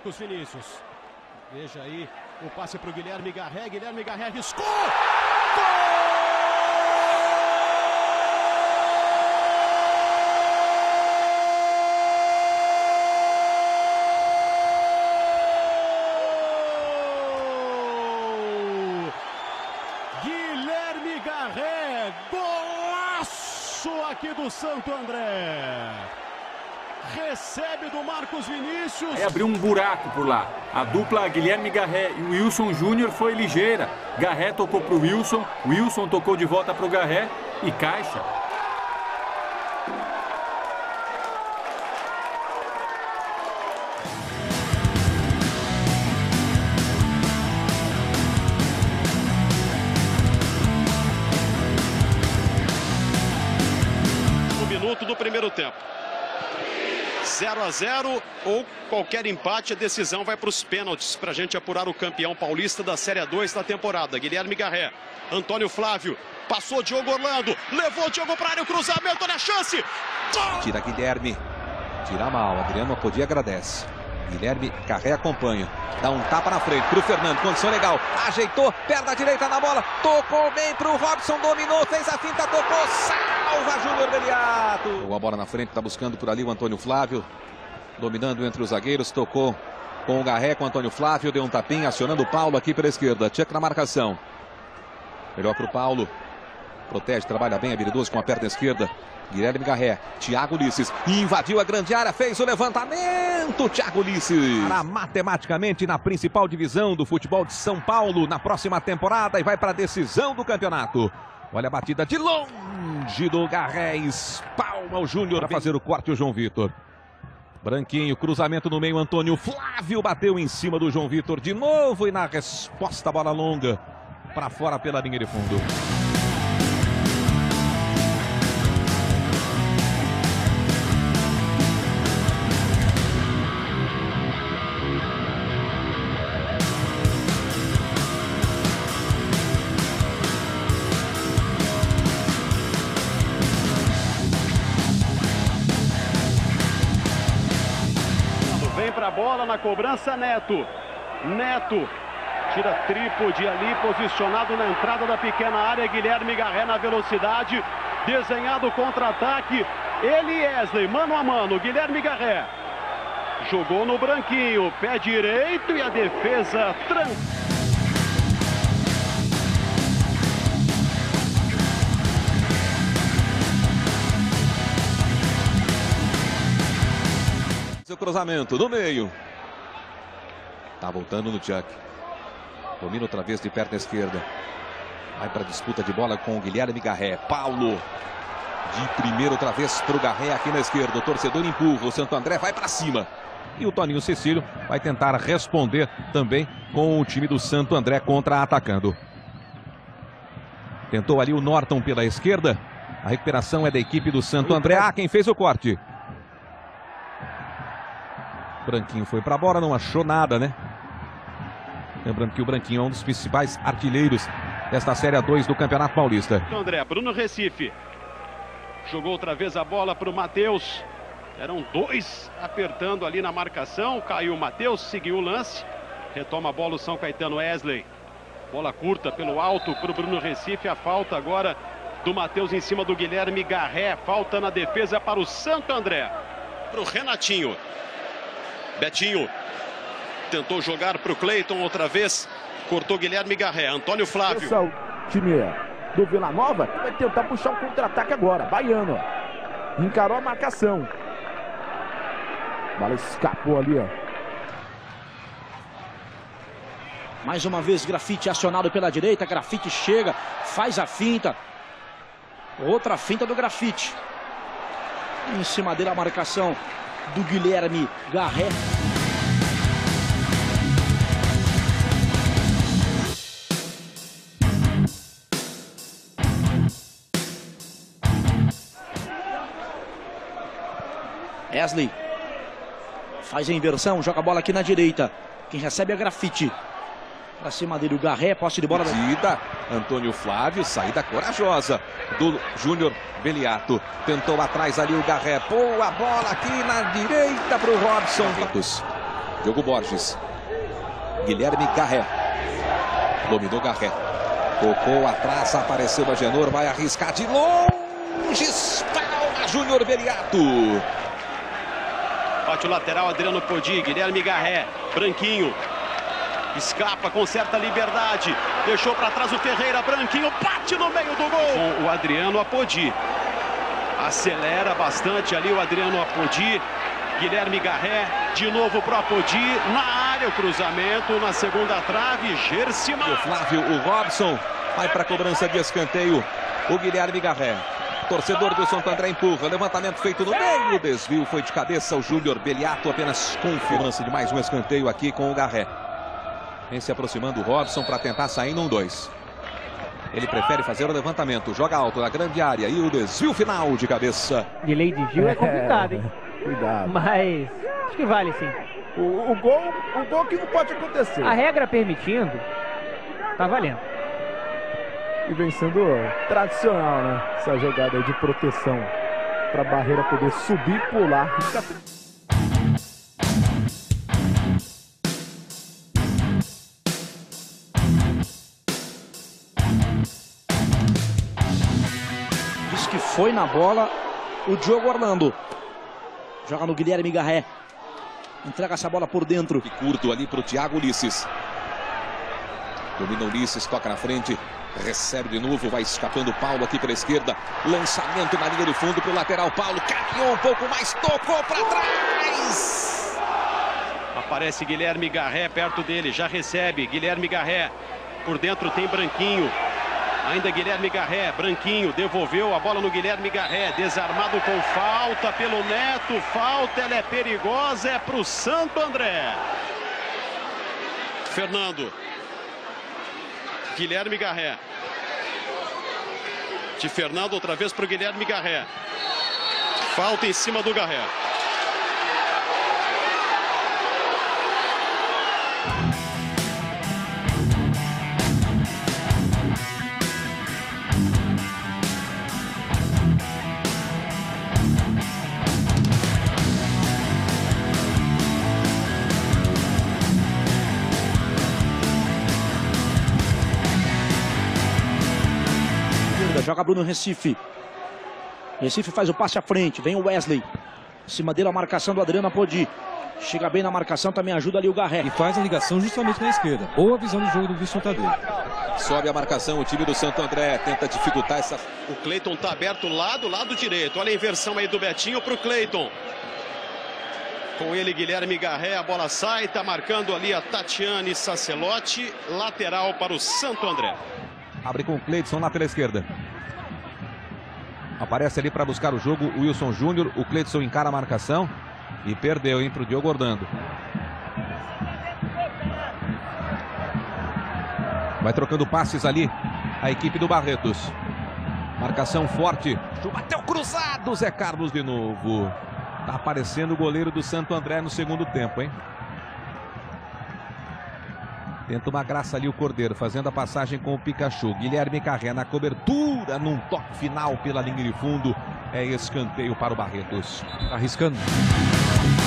Marcos Vinícius. Veja aí o passe para o Guilherme Garré. Guilherme Garré arriscou. Gol! Guilherme Garré, golaço aqui do Santo André. Recebe do Marcos Vinícius. Aí abriu um buraco por lá. A dupla Guilherme Garré e o Wilson Júnior foi ligeira. Garré tocou para o Wilson, Wilson tocou de volta para o Garré e caixa. No minuto do primeiro tempo. 0 a 0 ou qualquer empate, a decisão vai para os pênaltis para a gente apurar o campeão paulista da Série 2 da temporada. Guilherme Garré, Antônio Flávio, passou Diogo Orlando, levou o Diogo para a área, o cruzamento, olha a chance! Gol! Tira Guilherme, tira mal, Adriano Apodi agradece. Guilherme Garré acompanha, dá um tapa na frente para o Fernando, condição legal, ajeitou, perna direita na bola, tocou bem para o Robson, dominou, fez a finta, tocou, salva Júnior Beliato. Jogou a bola na frente, está buscando por ali o Antônio Flávio, dominando entre os zagueiros, tocou com o Garré, com o Antônio Flávio, deu um tapinha, acionando o Paulo aqui pela esquerda, Tchek na marcação. Melhor para o Paulo, protege, trabalha bem, habilidoso com a perna esquerda. Guilherme Garré, Thiago Ulisses, invadiu a grande área, fez o levantamento, Thiago Ulisses. Para matematicamente na principal divisão do futebol de São Paulo na próxima temporada e vai para a decisão do campeonato. Olha a batida de longe do Garré, espalma o Júnior para fazer o corte, o João Vitor. Branquinho, cruzamento no meio, Antônio Flávio bateu em cima do João Vitor de novo e na resposta, bola longa para fora pela linha de fundo. Vem para a bola na cobrança, Neto. Neto tira trípode ali, posicionado na entrada da pequena área. Guilherme Garré na velocidade, desenhado o contra-ataque. Ele, Wesley, mano a mano, Guilherme Garré. Jogou no branquinho, pé direito e a defesa tranquila. Seu cruzamento no meio. Tá voltando no Tchek. Domina outra vez de perna esquerda. Vai para a disputa de bola com o Guilherme Garré. Paulo. De primeiro outra vez para o Garré aqui na esquerda. O torcedor empurra. O Santo André vai para cima. E o Toninho Cecílio vai tentar responder também com o time do Santo André contra-atacando. Tentou ali o Norton pela esquerda. A recuperação é da equipe do Santo André. Ah, quem fez o corte? Branquinho foi para a bola, não achou nada, né? Lembrando que o Branquinho é um dos principais artilheiros desta Série 2 do Campeonato Paulista. André, Bruno Recife. Jogou outra vez a bola para o Matheus. Eram dois apertando ali na marcação. Caiu o Matheus, seguiu o lance. Retoma a bola o São Caetano, Wesley. Bola curta pelo alto para o Bruno Recife. A falta agora do Matheus em cima do Guilherme Garré. Falta na defesa para o Santo André. Para o Renatinho. Betinho tentou jogar para o Cleiton outra vez, cortou Guilherme Garré, Antônio Flávio. Esse é o time do Vila Nova, que vai tentar puxar um contra-ataque agora. Baiano, ó. Encarou a marcação. A bola escapou ali, ó. Mais uma vez, Grafite acionado pela direita, Grafite chega, faz a finta. Outra finta do Grafite. Em cima dele a marcação do Guilherme Garré. Wesley faz a inversão, joga a bola aqui na direita. Quem recebe é Grafite. Pra cima dele o Garré, posse de bola. Saída, Antônio Flávio, saída corajosa do Júnior Beliato. Tentou atrás ali o Garré. Boa bola aqui na direita pro Robson. Diogo Borges. Guilherme Garré. Dominou Garré. Tocou atrás, apareceu o Agenor, vai arriscar de longe. Espalma Júnior Beriato. Bate o lateral, Adriano Podi, Guilherme Garré, Branquinho. Escapa com certa liberdade. Deixou para trás o Ferreira, Branquinho bate no meio do gol. Com o Adriano Apodi. Acelera bastante ali o Adriano Apodi. Guilherme Garré, de novo para o Apodi. Na área o cruzamento, na segunda trave, Gersimar. O Flávio, o Robson, vai para a cobrança de escanteio. O Guilherme Garré. Torcedor do Santo André empurra. Levantamento feito no meio. O desvio foi de cabeça. O Júnior Beriato apenas confiança de mais um escanteio aqui com o Garré. Vem se aproximando o Robson para tentar sair num 2. Ele prefere fazer o levantamento. Joga alto na grande área. E o desvio final de cabeça. Delay de Gil é complicado, hein? Cuidado. Mas acho que vale sim. O gol que não pode acontecer. A regra permitindo, tá valendo. E vem sendo tradicional, né? Essa jogada aí de proteção para a barreira poder subir e pular. Diz que foi na bola o Diogo Orlando. Joga no Guilherme Garré. Entrega essa bola por dentro. E curto ali para o Thiago Ulisses. Domina Ulisses, toca na frente. Recebe de novo, vai escapando o Paulo aqui pela esquerda. Lançamento na linha do fundo para o lateral. Paulo caminhou um pouco mais, tocou para trás. Aparece Guilherme Garré perto dele, já recebe. Guilherme Garré, por dentro tem Branquinho. Ainda Guilherme Garré, Branquinho, devolveu a bola no Guilherme Garré. Desarmado com falta pelo Neto. Falta, ela é perigosa, é para o Santo André. Fernando. Guilherme Garré. De Fernando outra vez para o Guilherme Garré. Falta em cima do Garré. Joga Bruno Recife. Recife faz o passe à frente. Vem o Wesley. Em cima dele a marcação do Adriano Apodi. Chega bem na marcação, também ajuda ali o Garré. E faz a ligação justamente na esquerda. Boa visão do jogo do Wilson Tadeu. Sobe a marcação o time do Santo André. Tenta dificultar essa... O Cleiton tá aberto lá do lado direito. Olha a inversão aí do Betinho pro Cleiton. Com ele Guilherme Garré, a bola sai. Tá marcando ali a Tatiane Sacelotti. Lateral para o Santo André. Abre com o Cleidson lá pela esquerda. Aparece ali para buscar o jogo o Wilson Júnior. O Cleidson encara a marcação. E perdeu, hein, para o Diogo Orlando. Vai trocando passes ali a equipe do Barretos. Marcação forte. Bateu cruzado, Zé Carlos de novo. Tá aparecendo o goleiro do Santo André no segundo tempo, hein? Tenta uma graça ali o Cordeiro, fazendo a passagem com o Pikachu. Guilherme Garré na cobertura, num toque final pela linha de fundo. É escanteio para o Barretos. Arriscando.